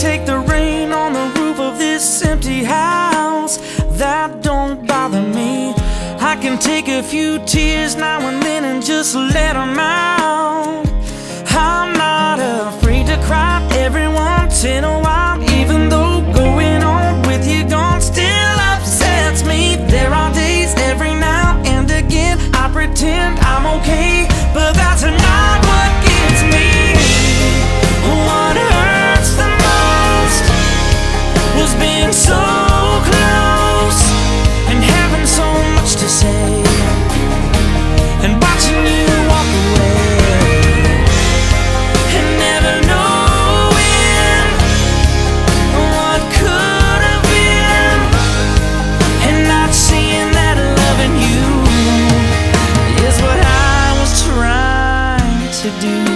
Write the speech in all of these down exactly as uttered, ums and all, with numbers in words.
take the rain on the roof of this empty house. That don't bother me. I can take a few tears now and then and just let them out. I'm not afraid to cry every once in a while, even though going on with you gone still upsets me. There are days every now and again I pretend I'm okay, but that's not what gets me. What hurts the most was being so close and having so much to say, and watching you walk away and never knowing what could have been, and not seeing that loving you is what I was trying to do.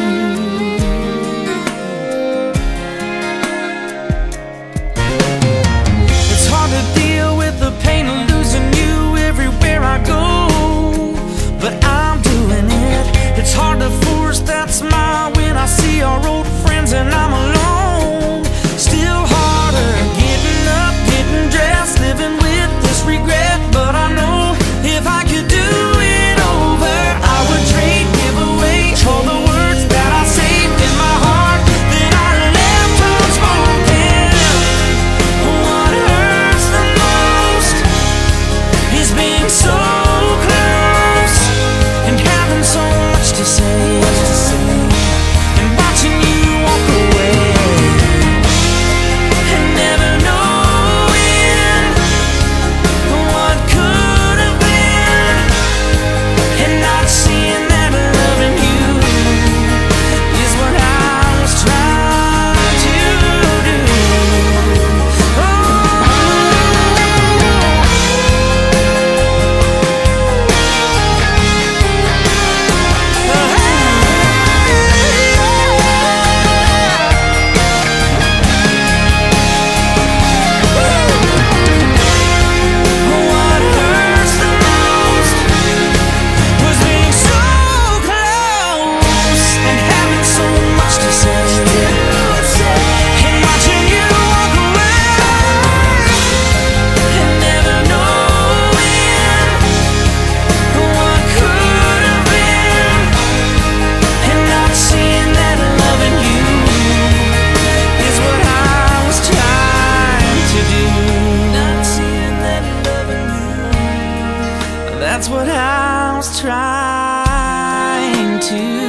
It's hard to deal with the pain of losing you everywhere I go, but I'm doing it. It's hard to force that smile when I see our old friends and I'm alone. Still harder getting up, getting dressed, living with this regret. But I know if I could do it over, I would trade, give away all the words that I saved in my heart that I left unspoken. What hurts the most is being so close and having so much to say, and watching you walk away and never knowing what could have been, and not seeing that loving you is what I was trying to do. What hurts the most was being so close and having so much to say, and watching you walk away and never knowing what could have been, and not seeing that loving you is what I was trying to do. Not seeing that loving you, that's what I was trying to do.